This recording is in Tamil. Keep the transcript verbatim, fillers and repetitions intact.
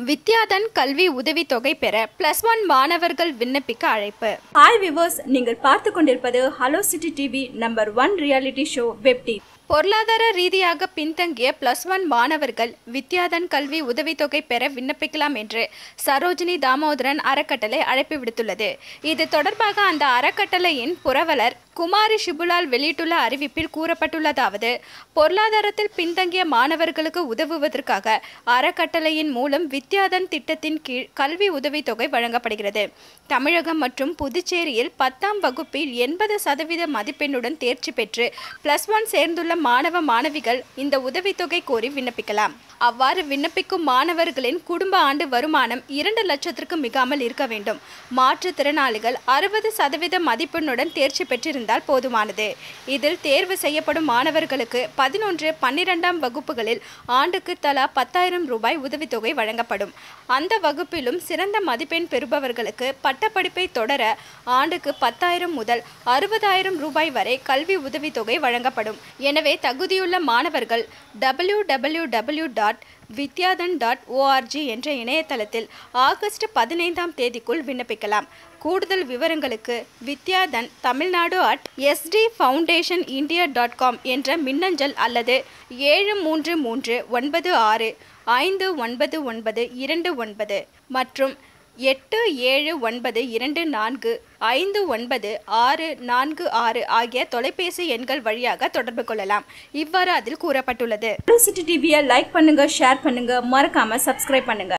வித்யாதன் கல்வி உதவித்தொகை பெற பிளஸ் ஒன் மாணவர்கள் விண்ணப்பிக்க அழைப்பு. ஹாய் விவர்ஸ், நீங்கள் பார்த்து கொண்டிருப்பது hello city TV number one reality show web TV. பொருளாதார ரீதியாக பின்தங்கிய பிளஸ் ஒன் மாணவர்கள் வித்யாதன் கல்வி உதவித்தொகை பெற விண்ணப்பிக்கலாம் என்று சரோஜினி தாமோதரன் அறக்கட்டளை அழைப்பு விடுத்துள்ளது. இது தொடர்பாக அந்த அறக்கட்டளையின் புரவலர் குமாரி ஷிபுலால் வெளியிட்டுள்ள அறிவிப்பில் கூறப்பட்டுள்ளதாவது: பொருளாதாரத்தில் பின்தங்கிய மாணவர்களுக்கு உதவுவதற்காக அறக்கட்டளையின் மூலம் வித்யாதன் திட்டத்தின் கீழ் கல்வி உதவித்தொகை வழங்கப்படுகிறது. தமிழகம் மற்றும் புதுச்சேரியில் பத்தாம் வகுப்பில் எண்பது சதவீத மதிப்பெண்ணுடன் தேர்ச்சி பெற்று பிளஸ் ஒன் சேர்ந்துள்ள மாணவ மாணவிகள் இந்த உதவித்தொகை கோரி விண்ணப்பிக்கலாம். அவ்வாறு விண்ணப்பிக்கும் மாணவர்களின் குடும்ப ஆண்டு வருமானம் இரண்டு லட்சத்திற்கு மிகாமல் இருக்க வேண்டும். மாற்றுத்திறனாளிகள் அறுபது சதவீத மதிப்பெண்ணுடன் தேர்ச்சி பெற்றிருந்தால் போதுமானது. இதில் தேர்வு செய்யப்படும் மாணவர்களுக்கு பதினொன்று பன்னிரெண்டாம் வகுப்புகளில் ஆண்டுக்கு தலா பத்தாயிரம் ரூபாய் உதவித்தொகை வழங்கப்படும். அந்த வகுப்பிலும் சிறந்த மதிப்பெண் பெறுபவர்களுக்கு பட்டப்படிப்பை தொடர ஆண்டுக்கு பத்தாயிரம் முதல் அறுபதாயிரம் ரூபாய் வரை கல்வி உதவித்தொகை வழங்கப்படும். எனவே தகுதியுள்ள மாணவர்கள் W W W dot Vidyadhan dot ORG என்ற இணையதளத்தில் ஆகஸ்ட் பதினைந்தாம் தேதிக்குள் விண்ணப்பிக்கலாம். கூடுதல் விவரங்களுக்கு Vidyadhan Tamil Nadu at SD foundation India dot com என்ற மின்னஞ்சல் அல்லது ஏழு மூன்று மூன்று ஒன்பது ஆறு ஐந்து ஒன்பது ஒன்பது இரண்டு ஒன்பது மற்றும் எட்டு ஏழு ஒன்பது இரண்டு நான்கு ஐந்து ஒன்பது ஆறு நான்கு ஆறு ஆகிய தொலைபேசி எண்கள் வழியாக தொடர்பு கொள்ளலாம். இவ்வாறு அதில் கூறப்பட்டுள்ளது. ஹலோ சிட்டி டிவியை லைக் பண்ணுங்க, ஷேர் பண்ணுங்க, மறக்காம சப்ஸ்கிரைப் பண்ணுங்க.